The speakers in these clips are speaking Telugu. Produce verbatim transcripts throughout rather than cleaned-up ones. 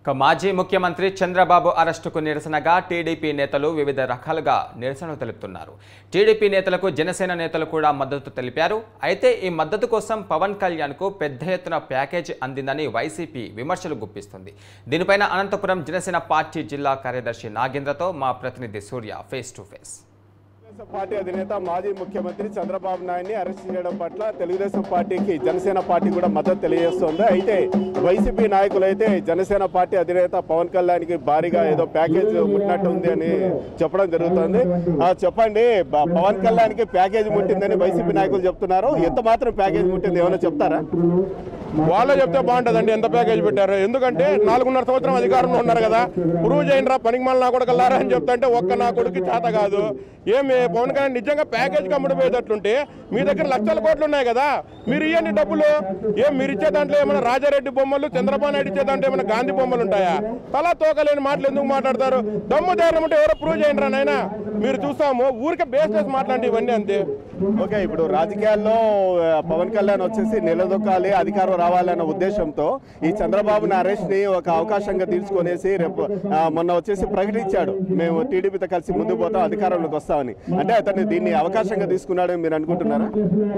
మాజీ ముఖ్యమంత్రి చంద్రబాబు అరెస్టుకు నిరసనగా టీడీపీ నేతలు వివిధ రకాలుగా నిరసనలు తెలుపుతున్నారు. టీడీపీ నేతలకు జనసేన నేతలు కూడా మద్దతు తెలిపారు. అయితే ఈ మద్దతు కోసం పవన్ కళ్యాణ్కు పెద్ద ఎత్తున ప్యాకేజీ అందిందని వైసీపీ విమర్శలు గుప్పిస్తుంది. దీనిపైన అనంతపురం జనసేన పార్టీ జిల్లా కార్యదర్శి నాగేంద్రతో మా ప్రతినిధి Surya face to face. Telugu Desam party అధినేత మాజీ ముఖ్యమంత్రి చంద్రబాబు నాయుడిని అరెస్ట్ చేయడం పట్ల తెలుగుదేశం పార్టీకి జనసేన పార్టీ కూడా మద్దతు తెలియజేస్తోంది. అయితే వైసీపీ నాయకులు అయితే జనసేన పార్టీ అధినేత పవన్ కళ్యాణ్కి భారీగా ఏదో ప్యాకేజ్ ముట్టినట్టు ఉంది అని చెప్పడం జరుగుతుంది. చెప్పండి, పవన్ కళ్యాణ్కి ప్యాకేజ్ ముట్టిందని వైసీపీ నాయకులు చెప్తున్నారు. ఎంత మాత్రం ప్యాకేజ్ ముట్టింది ఏమైనా చెప్తారా? వాళ్ళే చెప్తే బాగుంటుందండి ఎంత ప్యాకేజ్ పెట్టారు. ఎందుకంటే నాలుగున్నర సంవత్సరం అధికారంలో ఉన్నారు కదా, ప్రూవ్ చేయండి రా పనికి మళ్ళీ నా కొడుకు వెళ్ళారా అని చెప్తుంటే ఒక్క నా కొడుకు చేత కాదు. ఏమి పవన్ కళ్యాణ్ నిజంగా ప్యాకేజ్ కమ్ముడిపోయేటట్లుంటే మీ దగ్గర లక్షల కోట్లు ఉన్నాయి కదా, మీరు ఇవ్వండి డబ్బులు. ఏం మీరు ఇచ్చే దాంట్లో ఏమైనా రాజారెడ్డి బొమ్మలు, చంద్రబాబు నాయుడు ఇచ్చే దాంట్లో ఏమైనా గాంధీ బొమ్మలు ఉంటాయా? తలా తోకలేని మాటలు ఎందుకు మాట్లాడతారు? దమ్ము ధైర్యం ఉంటే ఎవరో ప్రూవ్ చేయండి రా నాయనా, మీరు చూస్తాము. ఊరికే బేస్ చేసి మాట్లాడి ఇవన్నీ అంతే. ఓకే, ఇప్పుడు రాజకీయాల్లో పవన్ కళ్యాణ్ వచ్చేసి నిలదొక్కాలి, అధికారం రావాలన్న ఉద్దేశంతో ఈ చంద్రబాబుని అరెస్ట్ ని ఒక అవకాశంగా తీసుకునేసి రేపు మొన్న వచ్చేసి ప్రకటించాడు, మేము టీడీపీతో కలిసి ముందుకు పోతాం, అధికారంలోకి వస్తామని. అంటే అతన్ని దీన్ని అవకాశంగా తీసుకున్నాడని మీరు అనుకుంటున్నారా?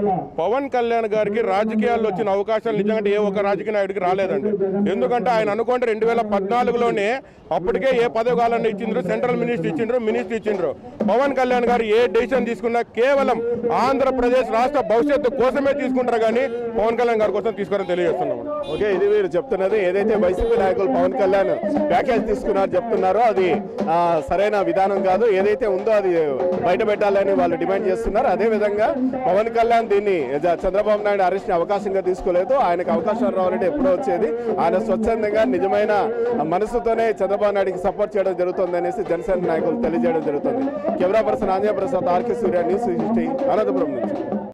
పవన్ కళ్యాణ్ గారికి రాజకీయాల్లో వచ్చిన అవకాశాలు నిజంగా ఏ ఒక్క రాజకీయ నాయుడికి రాలేదండి. ఎందుకంటే ఆయన అనుకుంటే రెండు వేల పద్నాలుగులోనే అప్పటికే ఏ పదవికాలను ఇచ్చిండ్రు, సెంట్రల్ మినిస్టర్ ఇచ్చిండ్రు, మినిస్టర్ ఇచ్చిండ్రు. పవన్ కళ్యాణ్ గారు ఏ డెసిషన్ తీసుకున్నా కేవలం ఆంధ్రప్రదేశ్ రాష్ట్ర భవిష్యత్తు కోసమే తీసుకుంటారు, కానీ పవన్ కళ్యాణ్ గారి కోసం తీసుకోవాలని తెలియజేస్తున్నాం. ఓకే, ఇది మీరు చెప్తున్నది ఏదైతే వైసీపీ నాయకులు పవన్ కళ్యాణ్ ప్యాకేజ్ తీసుకున్నారు చెప్తున్నారో అది సరైన విధానం కాదు. ఏదైతే ఉందో అది బయట పెట్టాలని వాళ్ళు డిమాండ్ చేస్తున్నారు. అదేవిధంగా పవన్ కళ్యాణ్ దీన్ని చంద్రబాబు నాయుడు అరెస్ట్ ని అవకాశంగా తీసుకోలేదు. ఆయనకు అవకాశం రావాలంటే ఎప్పుడో వచ్చేది. ఆయన స్వచ్ఛందంగా నిజమైన మనసుతోనే చంద్రబాబు నాయుడికి సపోర్ట్ చేయడం జరుగుతుంది అనేసి జనసేన నాయకులు తెలియజేయడం జరుగుతుంది. Camera person Anjaneya Prasad, RK Surya, news sixty, Anantapuram నుంచి.